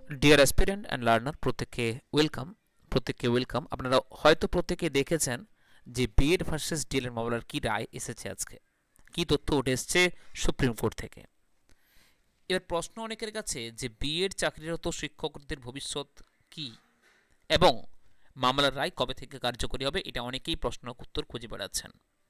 Deer aspirant and learner, প্রত্যেককে welcome. আপনারা হয়তো প্রত্যেকে দেখেছেন যে বিএড ভার্সেস ডিএলএড মামলার কি রায় এসেছে, আজকে কি তথ্য উঠে এসছে সুপ্রিম কোর্ট থেকে। এবার প্রশ্ন অনেকের কাছে যে বিএড চাকরিরত শিক্ষকদের ভবিষ্যৎ কি এবং মামলার রায় কবে থেকে কার্যকরী হবে, এটা অনেকেই প্রশ্ন উত্তর খুঁজে বেড়াচ্ছেন।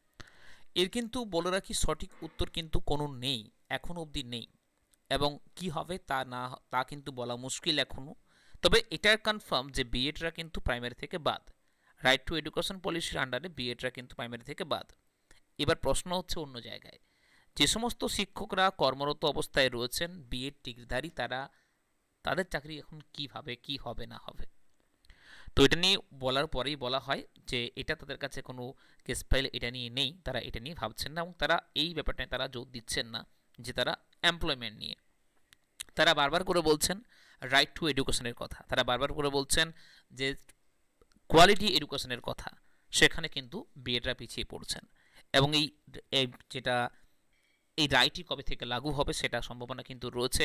এর কিন্তু বলে রাখি, সঠিক উত্তর কিন্তু কোনো নেই, এখন অবধি নেই, এবং কি হবে তা কিন্তু বলা মুশকিল এখনও। তবে এটা কনফার্ম যে বিএডরা কিন্তু প্রাইমারি থেকে বাদ, রাইট টু এডুকেশন পলিসির আন্ডারে বিএডরা কিন্তু প্রাইমারি থেকে বাদ। এবার প্রশ্ন হচ্ছে অন্য জায়গায়, যে সমস্ত শিক্ষকরা কর্মরত অবস্থায় রয়েছেন বিএড ডিগ্রিধারী, তাদের চাকরি এখন কিভাবে কি হবে না হবে। তো এটা নিয়ে বলার পরেই বলা হয় যে এটা তাদের কাছে কোনো কেস ফাইল এটা নিয়ে নেই, তারা এটা নিয়ে ভাবছেন না এবং তারা এই ব্যাপারটায় তারা জোর দিচ্ছেন না যে তারা এমপ্লয়মেন্ট নিয়ে। তারা বারবার করে বলছেন রাইট টু এডুকেশনের কথা, তারা বারবার করে বলছেন যে কোয়ালিটি এডুকেশনের কথা, সেখানে কিন্তু বিএডরা পিছিয়ে পড়ছেন। এবং যেটা এই রায়টি কবে থেকে লাগু হবে সেটা সম্ভাবনা কিন্তু রয়েছে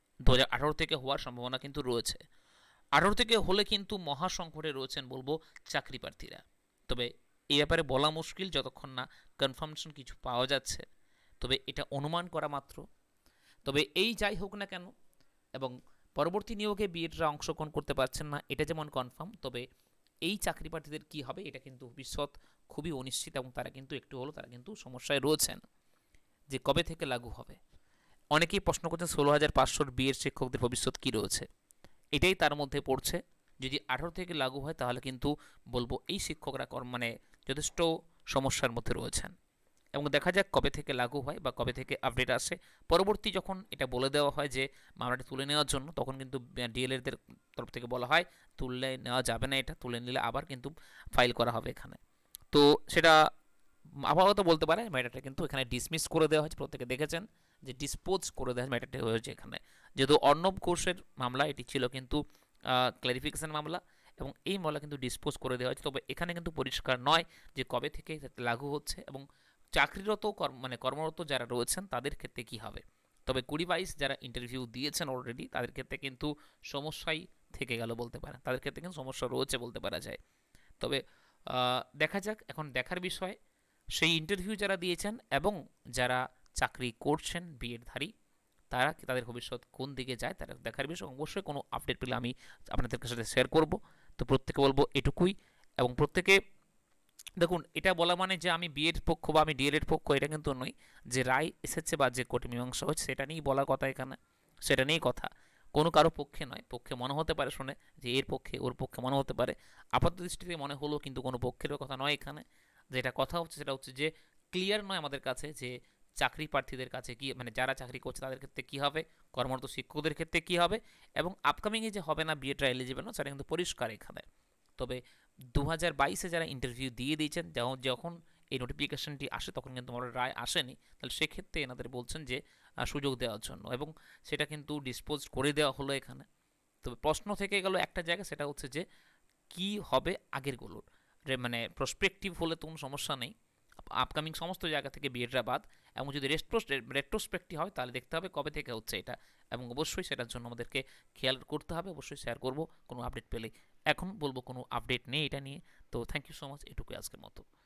2018 থেকে হওয়ার সম্ভাবনা কিন্তু রয়েছে। 18 থেকে হলে কিন্তু মহাসংকটে রয়েছেন বলবো চাকরি প্রার্থীরা। তবে এই ব্যাপারে বলা মুশকিল যতক্ষণ না কনফার্মেশন কিছু পাওয়া যাচ্ছে, তবে এটা অনুমান করা মাত্র। তবে এই যাই হোক না কেন, এবং পরবর্তী নিয়োগে বিএডরা অংশগ্রহণ করতে পারছেন না এটা যেমন কনফার্ম, তবে এই চাকরি প্রার্থীদের কী হবে এটা কিন্তু ভবিষ্যৎ খুবই অনিশ্চিত, এবং তারা কিন্তু একটু হলো তারা কিন্তু সমস্যায় রয়েছেন যে কবে থেকে লাগু হবে। অনেকেই প্রশ্ন করছেন 16,500 বিএড শিক্ষকদের ভবিষ্যৎ কী রয়েছে, এটাই তার মধ্যে পড়ছে। যদি 18 থেকে লাগু হয় তাহলে কিন্তু বলবো এই শিক্ষকরা মানে যথেষ্ট সমস্যার মধ্যে রয়েছেন। এবং দেখা যাক কবে থেকে লাগু হয় বা কবে থেকে আপডেট আসে। পরবর্তী যখন এটা বলে দেওয়া হয় যে মামলাটি তুলে নেওয়ার জন্য, তখন কিন্তু ডিএলএডদের তরফ থেকে বলা হয় তুলে নেওয়া যাবে না, এটা তুলে নিলে আবার কিন্তু ফাইল করা হবে এখানে। তো সেটা আপাতত বলতে পারে ম্যাটারটা কিন্তু এখানে ডিসমিস করে দেওয়া হয়েছে। প্রত্যেকে দেখেছেন যে ডিসপোজ করে দেওয়া ম্যাটারটা হয়েছে এখানে, যেহেতু অর্ণব ঘোষের মামলা এটি ছিল কিন্তু ক্লারিফিকেশন মামলা, এবং এই মামলা কিন্তু ডিসপোজ করে দেওয়া হয়েছে। তবে এখানে কিন্তু পরিষ্কার নয় যে কবে থেকে লাগু হচ্ছে এবং চাকরিরত মানে কর্মরত যারা রয়েছেন তাদের ক্ষেত্রে কি হবে। তবে 20-22 যারা ইন্টারভিউ দিয়েছেন অলরেডি তাদের ক্ষেত্রে কিন্তু সমস্যাই থেকে গেল বলতে পারেন, তাদের ক্ষেত্রে কিন্তু সমস্যা রয়েছে বলতে পারা যায়। তবে দেখা যাক, এখন দেখার বিষয় সেই ইন্টারভিউ যারা দিয়েছেন এবং যারা চাকরি করছেন বিএডধারী, তাদের ভবিষ্যৎ কোন দিকে যায় তারা দেখার বিষয়। অবশ্যই কোনো আপডেট পেলে আমি আপনাদের সাথে শেয়ার করব। তো প্রত্যেকে বলবো এটুকুই, এবং প্রত্যেকে দেখুন, এটা বলা মানে যে আমি বিএড পক্ষ বা আমি ডিএলএড পক্ষ এটা কিন্তু নয়। যে রায় এসেছে বা যে কোর্টে মীমাংসা হচ্ছে সেটা নিয়েই বলার কথা এখানে, সেটা নিয়েই কথা, কোনো কারো পক্ষে নয়। পক্ষে মনে হতে পারে শুনে যে এর পক্ষে ওর পক্ষে মনে হতে পারে, আপাত দৃষ্টিতে মনে হলো, কিন্তু কোনো পক্ষেরও কথা নয় এখানে। যেটা কথা হচ্ছে সেটা হচ্ছে যে ক্লিয়ার নয় আমাদের কাছে যে চাকরি প্রার্থীদের কাছে কি, মানে যারা চাকরি করছে তাদের ক্ষেত্রে কী হবে, কর্মরত শিক্ষকদের ক্ষেত্রে কী হবে, এবং আপকামিংয়ে যে হবে না বিএডরা এলিজিবল না সেটা কিন্তু পরিষ্কার এখানে। তবে 2022-এ যারা ইন্টারভিউ দিয়ে দিয়েছেন, যখন এই নোটিফিকেশনটি আসে তখন কিন্তু আমার রায় আসেনি, তাহলে সেক্ষেত্রে এনাদের বলছেন যে সুযোগ দেওয়ার জন্য, এবং সেটা কিন্তু ডিসপোজ করে দেওয়া হলো এখানে। তবে প্রশ্ন থেকে গেল একটা জায়গা, সেটা হচ্ছে যে কি হবে আগেরগুলোর, মানে প্রসপেক্টিভ হলে তো কোনো সমস্যা নেই, আপকামিং সমস্ত জায়গা থেকে বিএডরা বাদ, এবং যদি রেট্রোস্পেক্টিভ হয় তাহলে দেখতে হবে কবে থেকে হচ্ছে এটা, এবং অবশ্যই সেটার জন্য আমাদেরকে খেয়াল করতে হবে। অবশ্যই শেয়ার করব কোনো আপডেট পেলেই। এখন বলবো কোনো আপডেট নেই এটা নিয়ে। তো থ্যাংক ইউ সো মাচ, এটুকুই আজকের মতো।